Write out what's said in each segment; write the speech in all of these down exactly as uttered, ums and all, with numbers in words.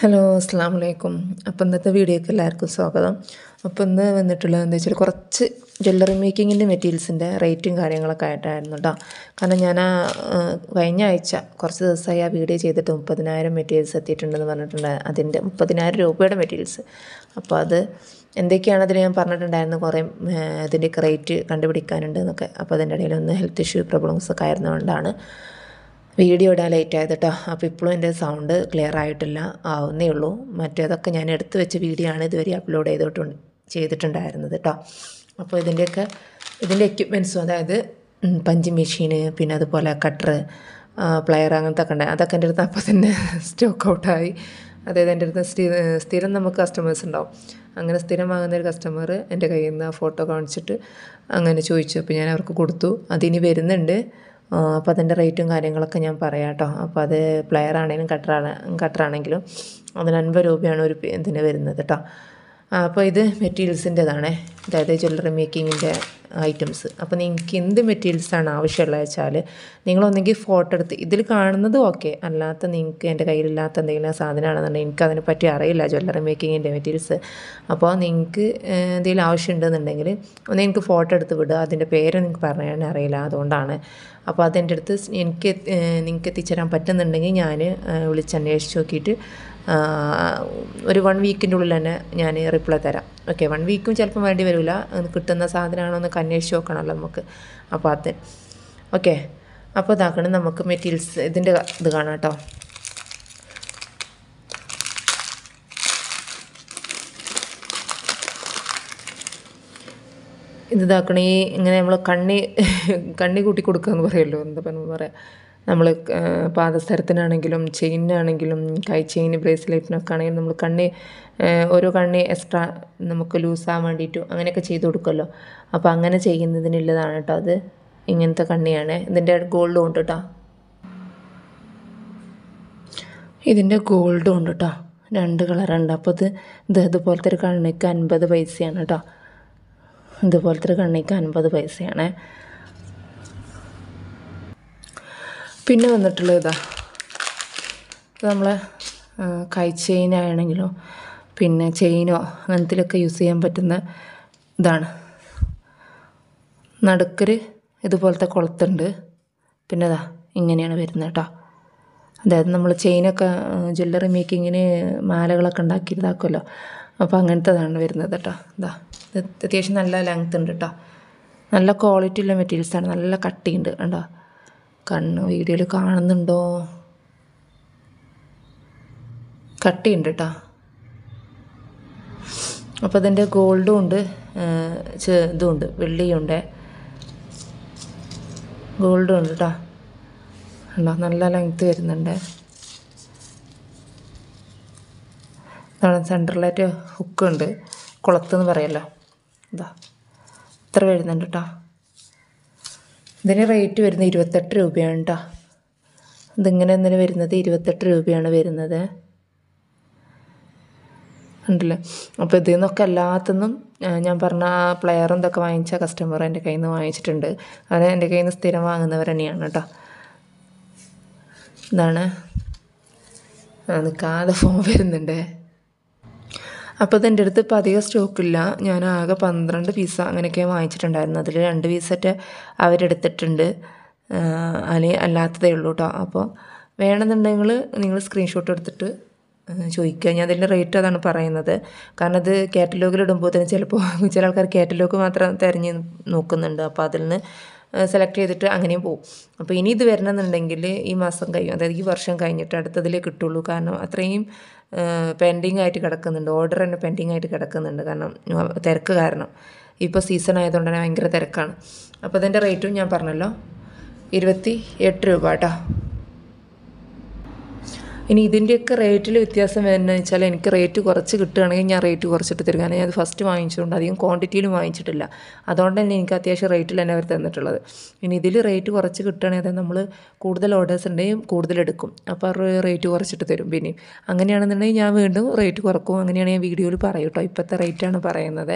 Hello അസ്സലാമു അലൈക്കും. അപ്പോൾ ഇന്നത്തെ വീഡിയോയ്ക്ക് എല്ലാവർക്കും സ്വാഗതം. അപ്പോൾ ഇന്ന് വന്നിട്ടുള്ളത് എന്താ വെച്ചാൽ കുറച്ച് ജ്വല്ലറി മേക്കിങ്ങിൻ്റെ മെറ്റീരിയൽസിൻ്റെ റേറ്റും കാര്യങ്ങളൊക്കെ ആയിട്ടായിരുന്നു കേട്ടോ. കാരണം ഞാൻ ആ കഴിഞ്ഞ ആഴ്ച കുറച്ച് ദിവസമായി ആ വീഡിയോ ചെയ്തിട്ട് മുപ്പതിനായിരം മെറ്റീരിയൽസ് എത്തിയിട്ടുണ്ടെന്ന് പറഞ്ഞിട്ടുണ്ട്. അതിൻ്റെ മുപ്പതിനായിരം രൂപയുടെ മെറ്റീരിയൽസ്. അപ്പോൾ അത് എന്തൊക്കെയാണ് അതിൽ ഞാൻ പറഞ്ഞിട്ടുണ്ടായിരുന്നു, കുറേ അതിൻ്റെയൊക്കെ റേറ്റ് കണ്ടുപിടിക്കാനുണ്ട് എന്നൊക്കെ. അപ്പോൾ അതിൻ്റെ ഇടയിൽ ഒന്ന് ഹെൽത്ത് ഇഷ്യൂ പ്രോബ്ലംസ് ഒക്കെ ആയിരുന്നുകൊണ്ടാണ് വീഡിയോ ഇടാൻ ലേറ്റ് ആയത് കേട്ടോ. അപ്പോൾ ഇപ്പോഴും എൻ്റെ സൗണ്ട് ക്ലിയർ ആയിട്ടില്ല, ആവുന്നേ ഉള്ളൂ. മറ്റേതൊക്കെ ഞാൻ എടുത്തു വെച്ച വീഡിയോ ആണ് ഇതുവരെ അപ്ലോഡ് ചെയ്തിട്ടുണ്ട് ചെയ്തിട്ടുണ്ടായിരുന്നത് കേട്ടോ. അപ്പോൾ ഇതിൻ്റെയൊക്കെ ഇതിൻ്റെ എക്യുപ്മെൻറ്റ്സും, അതായത് പഞ്ച് മെഷീന്, പിന്നെ അതുപോലെ കട്ടർ, പ്ലെയർ, അങ്ങനത്തെ ഒക്കെ ഉണ്ട്. അതൊക്കെ എൻ്റെ അടുത്ത് അപ്പോൾ തന്നെ സ്റ്റോക്ക് ഔട്ടായി. അതായത് എൻ്റെ അടുത്ത് സ്ഥിരം നമുക്ക് കസ്റ്റമേഴ്സ് ഉണ്ടാവും. അങ്ങനെ സ്ഥിരം വാങ്ങുന്ന ഒരു കസ്റ്റമർ എൻ്റെ കയ്യിൽ നിന്ന് ആ ഫോട്ടോ കാണിച്ചിട്ട് അങ്ങനെ ചോദിച്ചു. അപ്പോൾ ഞാൻ അവർക്ക് കൊടുത്തു. അതിനി വരുന്നുണ്ട്. അപ്പോൾ അതിൻ്റെ റേറ്റും കാര്യങ്ങളൊക്കെ ഞാൻ പറയാം കേട്ടോ. അപ്പോൾ അത് പ്ലെയർ ആണെങ്കിലും കട്ടറാണ് കട്ടറാണെങ്കിലും അതിന് അൻപത് രൂപയാണ് ഒരു ഇതിന് വരുന്നത് കേട്ടോ. അപ്പോൾ ഇത് മെറ്റീരിയൽസിൻ്റെതാണ്, അതായത് ജ്വല്ലറി മേക്കിങ്ങിൻ്റെ ഐറ്റംസ്. അപ്പോൾ നിങ്ങൾക്ക് എന്ത് മെറ്റീരിയൽസാണ് ആവശ്യമുള്ളത് വെച്ചാൽ നിങ്ങളൊന്നെങ്കിൽ ഫോട്ടോ എടുത്ത് ഇതിൽ കാണുന്നത് ഓക്കെ, അല്ലാത്ത നിങ്ങൾക്ക് എൻ്റെ കയ്യിലില്ലാത്ത എന്തെങ്കിലും സാധനമാണെന്നുണ്ടെങ്കിൽ എനിക്ക് അതിനെപ്പറ്റി അറിയില്ല ജ്വല്ലറി മേക്കിങ്ങിൻ്റെ മെറ്റീരിയൽസ്. അപ്പോൾ നിങ്ങൾക്ക് എന്തെങ്കിലും ആവശ്യമുണ്ടെന്നുണ്ടെങ്കിൽ ഒന്ന് എനിക്ക് ഫോട്ടോ എടുത്ത് വിടുക. അതിൻ്റെ പേര് നിങ്ങൾക്ക് പറയാൻ അറിയില്ല, അതുകൊണ്ടാണ്. അപ്പോൾ അതെൻ്റെ അടുത്ത് എനിക്ക് നിങ്ങൾക്ക് എത്തിച്ചേരാൻ പറ്റുന്നുണ്ടെങ്കിൽ ഞാൻ വിളിച്ചന്വേഷിച്ച് നോക്കിയിട്ട് ഒരു വൺ വീക്കിൻ്റെ ഉള്ളിൽ തന്നെ ഞാൻ റിപ്ലൈ തരാം. ഓക്കെ, വൺ വീക്കും ചിലപ്പം വേണ്ടി വരില്ല, കിട്ടുന്ന സാധനമാണോ എന്നൊക്കെ അന്വേഷിച്ച് നോക്കണമല്ലോ നമുക്ക്. അപ്പോൾ അത് ഓക്കെ. അപ്പോൾ ഇതാക്കണം നമുക്ക് മെറ്റീരിയൽസ് ഇതിൻ്റെ ഇത് കാണാം കേട്ടോ. ഇത് ഇതാക്കണ ഈ ഇങ്ങനെ നമ്മൾ കണ്ണി കണ്ണി കൂട്ടി കൊടുക്കുക എന്ന് പറയുമല്ലോ, എന്താ പറയുക പറയാം നമ്മൾ പാദസരത്തിനാണെങ്കിലും ചെയിനാണെങ്കിലും കൈ ചെയിൻ ബ്രേസ്ലെറ്റിനൊക്കെ ആണെങ്കിലും നമ്മൾ കണ്ണി ഓരോ കണ്ണി എക്സ്ട്രാ നമുക്ക് ലൂസാകാൻ വേണ്ടിയിട്ടും അങ്ങനെയൊക്കെ ചെയ്ത് കൊടുക്കുമല്ലോ. അപ്പോൾ അങ്ങനെ ചെയ്യുന്നതിനുള്ളതാണ് കേട്ടോ. അത് ഇങ്ങനത്തെ കണ്ണിയാണ്. ഇതിൻ്റെ ഗോൾഡും ഉണ്ട് കേട്ടോ. ഇതിൻ്റെ ഗോൾഡും ഉണ്ട് കേട്ടോ, രണ്ട് കളറുണ്ട്. അപ്പോൾ ഇത് ഇത് ഇതുപോലത്തെ ഒരു കണ്ണിക്ക് അൻപത് പൈസയാണ് കേട്ടോ. ഇതുപോലത്തെ ഒരു കണ്ണിക്ക് അൻപത് പൈസയാണ്. പിന്നെ വന്നിട്ടുള്ളത് ഇതാ, ഇത് നമ്മളെ കൈ ചെയിനാണെങ്കിലോ പിന്നെ ചെയിനോ അങ്ങനത്തിലൊക്കെ യൂസ് ചെയ്യാൻ പറ്റുന്ന ഇതാണ്. നടുക്കൊരു ഇതുപോലത്തെ കൊളുത്തുണ്ട്. പിന്നെ ഇതാ ഇങ്ങനെയാണ് വരുന്നത് കേട്ടോ. അതായത് നമ്മൾ ചെയിനൊക്കെ ജ്വല്ലറി മേക്കിങ്ങിന് മാലകളൊക്കെ ഉണ്ടാക്കി ഇതാക്കുമല്ലോ, അപ്പോൾ അങ്ങനത്തേതാണ് വരുന്നത് കേട്ടോ. ഇതാ ഇത് അത്യാവശ്യം നല്ല ലെങ്ത് ഉണ്ട് കേട്ടോ. നല്ല ക്വാളിറ്റി ഉള്ള മെറ്റീരിയൽസാണ്, നല്ല കട്ടിയുണ്ട് കണ്ടോ. കണ്ണ് വീഡിയോയിൽ കാണുന്നുണ്ടോ? കട്ടിയുണ്ട് കേട്ടോ. അപ്പോൾ അതിൻ്റെ ഗോൾഡും ഉണ്ട്, ഇതും ഉണ്ട്, വെള്ളിയുണ്ട്, ഗോൾഡും ഉണ്ട് കേട്ടോ. ഉണ്ടോ, നല്ല ലെങ്ത്ത് വരുന്നുണ്ട്. സെൻറ്ററിലായിട്ട് ഹുക്കുണ്ട്, കുളത്തെന്ന് പറയല്ലോ. ഇതാ ഇത്ര വരുന്നുണ്ട് കേട്ടോ. ഇതിന് റേറ്റ് വരുന്നത് ഇരുപത്തെട്ട് രൂപയാണ് കേട്ടോ. ഇതിങ്ങനെ എന്തിനു വരുന്നത് ഇരുപത്തെട്ട് രൂപയാണ് വരുന്നത്, ഉണ്ടല്ലേ. അപ്പോൾ ഇതിൽ നിന്നൊക്കെ എല്ലാത്തുനിന്നും ഞാൻ പറഞ്ഞ ആ പ്ലെയറും ഇതൊക്കെ വാങ്ങിച്ച കസ്റ്റമർ എൻ്റെ കയ്യിൽ നിന്ന് വാങ്ങിച്ചിട്ടുണ്ട്. അത് എൻ്റെ കയ്യിൽ നിന്ന് സ്ഥിരം വാങ്ങുന്നവർ തന്നെയാണ് കേട്ടോ. ഇതാണ് നിൽക്കാതെ ഫോൺ വരുന്നുണ്ട്. അപ്പോൾ ഇതെൻ്റെ അടുത്ത് ഇപ്പോൾ അധികം സ്റ്റോക്കില്ല. ഞാൻ ആകെ പന്ത്രണ്ട് പീസ അങ്ങനെയൊക്കെ വാങ്ങിച്ചിട്ടുണ്ടായിരുന്നു. അതിൽ രണ്ട് പീസറ്റ് അവരെടുത്തിട്ടുണ്ട്, അതിന് അല്ലാത്തതേ ഉള്ളൂ കേട്ടോ. അപ്പോൾ വേണമെന്നുണ്ടെങ്കിൽ നിങ്ങൾ സ്ക്രീൻഷോട്ട് എടുത്തിട്ട് ചോദിക്കുക. ഞാൻ അതിൻ്റെ റേറ്റ് അതാണ് പറയുന്നത്. കാരണം അത് കാറ്റലോഗിൽ ഇടുമ്പോൾ തന്നെ ചിലപ്പോൾ ചില ആൾക്കാർ കാറ്റലോഗ് മാത്രം തിരഞ്ഞ് നോക്കുന്നുണ്ട്. അപ്പോൾ അതിൽ നിന്ന് സെലക്ട് ചെയ്തിട്ട് അങ്ങനെയും പോകും. അപ്പോൾ ഇനി ഇത് വരണമെന്നുണ്ടെങ്കിൽ ഈ മാസം കഴിയും, അതായത് ഈ വർഷം കഴിഞ്ഞിട്ട് അടുത്തതിലേ കിട്ടുള്ളൂ. കാരണം അത്രയും പെൻഡിങ് ആയിട്ട് കിടക്കുന്നുണ്ട്, ഓർഡർ തന്നെ പെൻഡിങ് ആയിട്ട് കിടക്കുന്നുണ്ട്. കാരണം തിരക്ക് കാരണം ഇപ്പോൾ സീസൺ ആയതുകൊണ്ട് തന്നെ ഭയങ്കര തിരക്കാണ്. അപ്പോൾ അതിൻ്റെ റേറ്റും ഞാൻ പറഞ്ഞല്ലോ, ഇരുപത്തി എട്ട് രൂപ കേട്ടോ. ഇനി ഇതിൻ്റെയൊക്കെ റേറ്റിൽ വ്യത്യാസം വരുന്നതെന്ന് വെച്ചാൽ എനിക്ക് റേറ്റ് കുറച്ച് കിട്ടുകയാണെങ്കിൽ ഞാൻ റേറ്റ് കുറച്ചിട്ട് തരും. കാരണം ഞാൻ അത് ഫസ്റ്റ് വാങ്ങിച്ചുകൊണ്ട് അധികം ക്വാണ്ടിറ്റിയിലും വാങ്ങിച്ചിട്ടില്ല, അതുകൊണ്ട് തന്നെ എനിക്ക് അത്യാവശ്യം റേറ്റിൽ തന്നെ അവർ തന്നിട്ടുള്ളത്. ഇനി ഇതിൽ റേറ്റ് കുറച്ച് കിട്ടുകയാണെങ്കിൽ അതായത് നമ്മൾ കൂടുതൽ ഓർഡേഴ്സ് ഉണ്ടെങ്കിൽ കൂടുതലെടുക്കും, അപ്പോൾ അവർ റേറ്റ് കുറച്ചിട്ട് തരും. പിന്നെയും അങ്ങനെയാണെന്നുണ്ടെങ്കിൽ ഞാൻ വീണ്ടും റേറ്റ് കുറക്കും. അങ്ങനെയാണ് ഞാൻ വീഡിയോയിൽ പറയും കേട്ടോ. ഇപ്പോഴത്തെ റേറ്റാണ് പറയുന്നത്.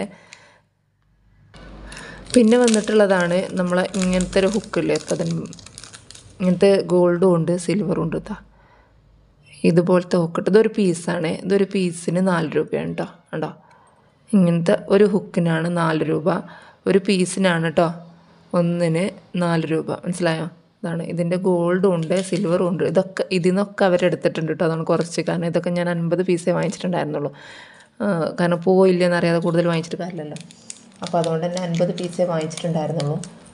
പിന്നെ വന്നിട്ടുള്ളതാണ് നമ്മളെ ഇങ്ങനത്തെ ഒരു ഹുക്കില്ലേ, അപ്പം അതിന് ഇങ്ങനത്തെ ഗോൾഡും ഉണ്ട് സിൽവറും ഉണ്ട് കേട്ടോ. ഇതുപോലത്തെ ഹുക്ക്. ഇതൊരു പീസാണ്. ഇതൊരു പീസിന് നാല് രൂപയാണ് കേട്ടോ. കണ്ടോ, ഇങ്ങനത്തെ ഒരു ഹുക്കിനാണ് നാല് രൂപ. ഒരു പീസിനാണ് കേട്ടോ ഒന്നിന് നാല് രൂപ. മനസ്സിലായോ? ഇതാണ്. ഇതിൻ്റെ ഗോൾഡും ഉണ്ട്, സിൽവറും ഉണ്ട്. ഇതൊക്കെ ഇതിൽ നിന്നൊക്കെ അവരെടുത്തിട്ടുണ്ട് കേട്ടോ. അതാണ് കുറച്ച്. കാരണം ഇതൊക്കെ ഞാൻ അൻപത് പീസേ വാങ്ങിച്ചിട്ടുണ്ടായിരുന്നുള്ളൂ. കാരണം പോയില്ലെന്ന് അറിയാതെ കൂടുതൽ വാങ്ങിച്ചിട്ട് കാര്യമില്ലല്ലോ. അപ്പോൾ അതുകൊണ്ട് തന്നെ അൻപത് പീസേ വാങ്ങിച്ചിട്ടുണ്ടായിരുന്നുള്ളൂ.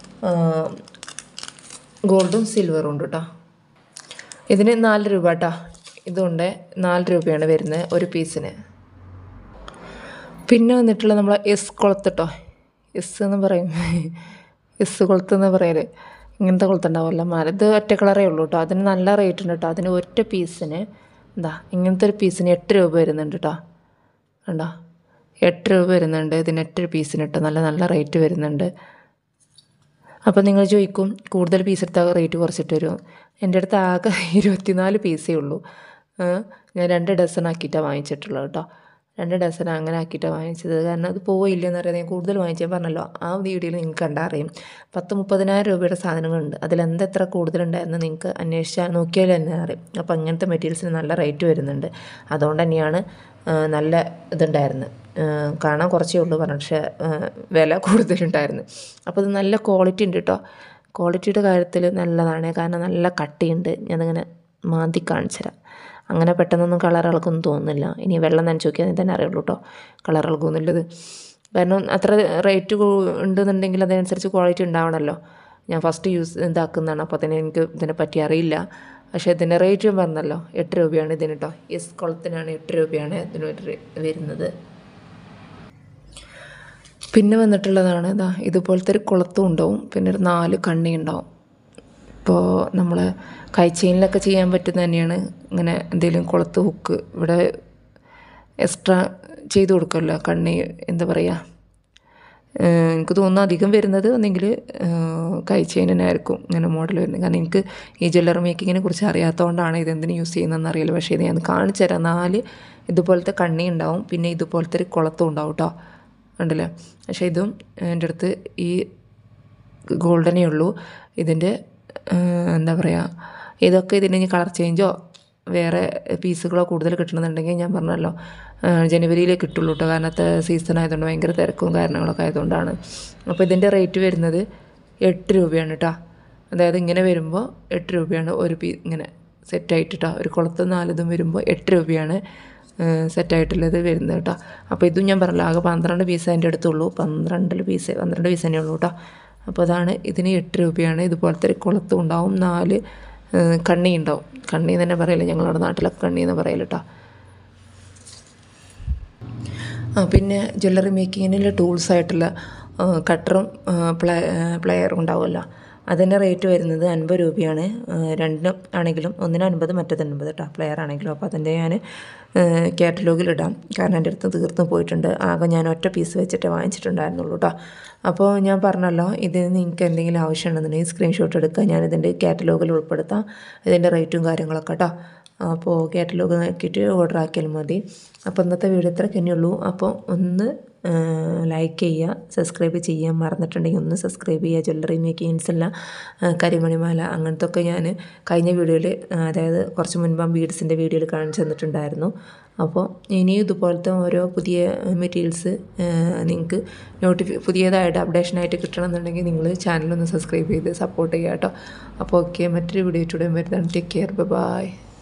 ഗോൾഡും സിൽവറും ഉണ്ട് കേട്ടോ. ഇതിന് നാല് രൂപ കേട്ടോ. ഇതുകൊണ്ട് നാല് രൂപയാണ് വരുന്നത് ഒരു പീസിന്. പിന്നെ വന്നിട്ടുള്ള നമ്മളെ എസ് കൊളുത്ത് കേട്ടോ. എസ് എന്ന് പറയും, എസ് കൊളുത്ത് എന്ന് പറയല്. ഇങ്ങനത്തെ കൊളുത്തുണ്ടാവുമല്ലോ മാല. ഇത് ഒറ്റ കളറേ ഉള്ളൂ കേട്ടോ. അതിന് നല്ല റേറ്റ് ഉണ്ട് കേട്ടോ. അതിന് ഒറ്റ പീസിന് എന്താ ഇങ്ങനത്തെ ഒരു പീസിന് എട്ട് രൂപ വരുന്നുണ്ട് കേട്ടോ. കണ്ടോ, എട്ട് രൂപ വരുന്നുണ്ട് ഇതിന് ഒറ്റ പീസിന് കേട്ടോ. നല്ല നല്ല റേറ്റ് വരുന്നുണ്ട്. അപ്പോൾ നിങ്ങൾ ചോദിക്കും കൂടുതൽ പീസ് എടുത്താൽ റേറ്റ് കുറച്ചിട്ട് വരും. എൻ്റെ അടുത്ത് ആകെ ഇരുപത്തിനാല് പീസേ ഉള്ളൂ. ഞാൻ രണ്ട് ഡസൺ ആക്കിയിട്ടാണ് വാങ്ങിച്ചിട്ടുള്ളത് കേട്ടോ. രണ്ട് ഡസൺ അങ്ങനെ ആക്കിയിട്ടാണ് വാങ്ങിച്ചത്. കാരണം അത് പോയില്ലെന്ന് അറിയാതെ ഞാൻ കൂടുതൽ വാങ്ങിച്ചാൽ പറഞ്ഞല്ലോ. ആ വീഡിയോയിൽ നിങ്ങൾക്ക് കണ്ടറിയും. പത്ത് മുപ്പതിനായിരം രൂപയുടെ സാധനങ്ങളുണ്ട്. അതിലെന്ത് എത്ര കൂടുതലുണ്ടായിരുന്നു നിങ്ങൾക്ക് അന്വേഷിച്ചാൽ നോക്കിയാൽ തന്നെ അറിയും. അപ്പോൾ അങ്ങനത്തെ മെറ്റീരിയൽസിന് നല്ല റേറ്റ് വരുന്നുണ്ട്. അതുകൊണ്ട് തന്നെയാണ് നല്ല ഇതുണ്ടായിരുന്നു. കാണാൻ കുറച്ചേ ഉള്ളൂ പറഞ്ഞു, പക്ഷേ വില കൂടുതലുണ്ടായിരുന്നു. അപ്പോൾ ഇത് നല്ല ക്വാളിറ്റി ഉണ്ട് കേട്ടോ. ക്വാളിറ്റിയുടെ കാര്യത്തിൽ നല്ലതാണ്. കാരണം നല്ല കട്ടിയുണ്ട്. ഞാനങ്ങനെ മാന്തി കാണിച്ചു തരാം. അങ്ങനെ പെട്ടെന്നൊന്നും കളർ ഇളക്കൊന്നും തോന്നുന്നില്ല. ഇനി വെള്ളം നനച്ച് നോക്കിയാൽ തന്നെ അറിയുള്ളൂ കേട്ടോ കളർ ഇളക്കുന്നില്ലത്. കാരണം അത്ര റേറ്റ് ഉണ്ടെന്നുണ്ടെങ്കിൽ അതനുസരിച്ച് ക്വാളിറ്റി ഉണ്ടാവണമല്ലോ. ഞാൻ ഫസ്റ്റ് യൂസ് ഇതാക്കുന്നതാണ്. അപ്പോൾ തന്നെ എനിക്ക് ഇതിനെ പറ്റി അറിയില്ല. പക്ഷേ ഇതിൻ്റെ റേറ്റ് ഞാൻ പറഞ്ഞല്ലോ, എട്ട് രൂപയാണ് ഇതിന് കേട്ടോ. എസ് കുളത്തിനാണ് എട്ട് രൂപയാണ് ഇതിന് വരുന്നത്. പിന്നെ വന്നിട്ടുള്ളതാണ് ഇതാ ഇതുപോലത്തെ ഒരു കുളത്തും ഉണ്ടാവും. പിന്നെ ഒരു നാല് കണ്ണി ഉണ്ടാവും. ഇപ്പോൾ നമ്മൾ കൈച്ചെയിനിലൊക്കെ ചെയ്യാൻ പറ്റുന്ന തന്നെയാണ്. ഇങ്ങനെ എന്തെങ്കിലും കുളത്ത് ഹുക്ക് ഇവിടെ എക്സ്ട്രാ ചെയ്ത് കൊടുക്കുമല്ലോ കണ്ണി. എന്താ പറയുക, എനിക്ക് തോന്നുന്നു അധികം വരുന്നത് ഒന്നെങ്കിൽ കൈച്ചെയിനായിരിക്കും ഇങ്ങനെ മോഡൽ വരുന്നത്. കാരണം എനിക്ക് ഈ ജ്വല്ലറി മേക്കിങ്ങിനെ കുറിച്ച് അറിയാത്തതുകൊണ്ടാണ് ഇതെന്തിനു യൂസ് ചെയ്യുന്നതെന്ന് അറിയില്ല. പക്ഷേ ഇത് ഞാൻ കാണിച്ചു തരാം. നാല് ഇതുപോലത്തെ കണ്ണി ഉണ്ടാവും. പിന്നെ ഇതുപോലത്തെ ഒരു കുളത്തും ഉണ്ടാവും കേട്ടോ. ഉണ്ടല്ലേ? പക്ഷേ ഇതും എൻ്റെ അടുത്ത് ഈ ഗോൾഡനേ ഉള്ളൂ. ഇതിൻ്റെ എന്താ പറയുക, ഇതൊക്കെ ഇതിന് ഇനി കളർ ചേഞ്ചോ വേറെ പീസുകളോ കൂടുതൽ കിട്ടണമെന്നുണ്ടെങ്കിൽ ഞാൻ പറഞ്ഞല്ലോ ജനുവരിയിലേ കിട്ടുള്ളൂ കേട്ടോ. കാരണത്തെ സീസൺ ആയതുകൊണ്ട് ഭയങ്കര തിരക്കും കാരണങ്ങളൊക്കെ ആയതുകൊണ്ടാണ്. അപ്പോൾ ഇതിൻ്റെ റേറ്റ് വരുന്നത് എട്ട് രൂപയാണ് കേട്ടോ. അതായത് ഇങ്ങനെ വരുമ്പോൾ എട്ട് രൂപയാണ് ഒരു പീ ഇങ്ങനെ സെറ്റായിട്ട് കേട്ടോ. ഒരു കുളത്ത് നാലിതും വരുമ്പോൾ എട്ട് രൂപയാണ് സെറ്റായിട്ടുള്ളത് വരുന്നത് കേട്ടോ. അപ്പോൾ ഇതും ഞാൻ പറഞ്ഞല്ലോ ആകെ പന്ത്രണ്ട് പീസ് അതിൻ്റെ അടുത്തുള്ളൂ. പന്ത്രണ്ടിൽ പീസ് പന്ത്രണ്ട് പീസ് തന്നെ ഉള്ളൂ കേട്ടോ. അപ്പോൾ അതാണ് ഇതിന് എട്ട് രൂപയാണ്. ഇതുപോലത്തെ ഒരു കുളത്തും ഉണ്ടാവും. നാല് കണ്ണി ഉണ്ടാവും. കണ്ണി തന്നെ പറയില്ല, ഞങ്ങളുടെ നാട്ടിലൊക്കെ കണ്ണി എന്ന് പറയല് കേട്ടോ. ആ പിന്നെ ജ്വല്ലറി മേക്കിങ്ങിനുള്ള ടൂൾസായിട്ടുള്ള കട്ടറും പ്ലേ പ്ലെയറും ഉണ്ടാവുമല്ലോ. അതിൻ്റെ റേറ്റ് വരുന്നത് അൻപത് രൂപയാണ്. രണ്ടിനും ആണെങ്കിലും ഒന്നിന് അൻപത് മറ്റേത് അൻപത് കേട്ടോ, പ്ലെയർ ആണെങ്കിലും. അപ്പോൾ അതിൻ്റെ ഞാൻ കാറ്റലോഗിലിടാം. കാരണം എൻ്റെ അടുത്ത് തീർന്നു പോയിട്ടുണ്ട്. ആകെ ഞാൻ ഒറ്റ പീസ് വെച്ചിട്ട് വാങ്ങിച്ചിട്ടുണ്ടായിരുന്നുള്ളൂ കേട്ടോ. അപ്പോൾ ഞാൻ പറഞ്ഞല്ലോ ഇതിന് നിങ്ങൾക്ക് എന്തെങ്കിലും ആവശ്യമുണ്ടെന്നുണ്ടെങ്കിൽ സ്ക്രീൻഷോട്ട് എടുക്കുക. ഞാനിതിൻ്റെ കാറ്റലോഗിൽ ഉൾപ്പെടുത്താം ഇതിൻ്റെ റേറ്റും കാര്യങ്ങളൊക്കെ കേട്ടോ. അപ്പോൾ കാറ്റലോഗ് നോക്കിയിട്ട് ഓർഡർ ആക്കിയാൽ മതി. അപ്പോൾ ഇന്നത്തെ വീഡിയോ ഇത്ര തന്നെയുള്ളൂ. അപ്പോൾ ഒന്ന് ലൈക്ക് ചെയ്യുക, സബ്സ്ക്രൈബ് ചെയ്യാൻ മറന്നിട്ടുണ്ടെങ്കിൽ ഒന്ന് സബ്സ്ക്രൈബ് ചെയ്യുക. ജ്വല്ലറി മേക്കിങ്സ് എല്ലാം കരിമണിമാല അങ്ങനത്തെ ഒക്കെ ഞാൻ കഴിഞ്ഞ വീഡിയോയിൽ, അതായത് കുറച്ച് മുൻപ് ബീഡ്സിൻ്റെ വീഡിയോയിൽ കാണിച്ചു തന്നിട്ടുണ്ടായിരുന്നു. അപ്പോൾ ഇനിയും ഇതുപോലത്തെ ഓരോ പുതിയ മെറ്റീരിയൽസ് നിങ്ങൾക്ക് നോട്ടിഫി പുതിയതായിട്ട് അപ്ഡേഷനായിട്ട് കിട്ടണമെന്നുണ്ടെങ്കിൽ നിങ്ങൾ ചാനലൊന്ന് സബ്സ്ക്രൈബ് ചെയ്ത് സപ്പോർട്ട് ചെയ്യുക കേട്ടോ. അപ്പോൾ ഓക്കെ, മറ്റൊരു വീഡിയോ ചൂടെ വരുന്നതാണ്. Take care, by.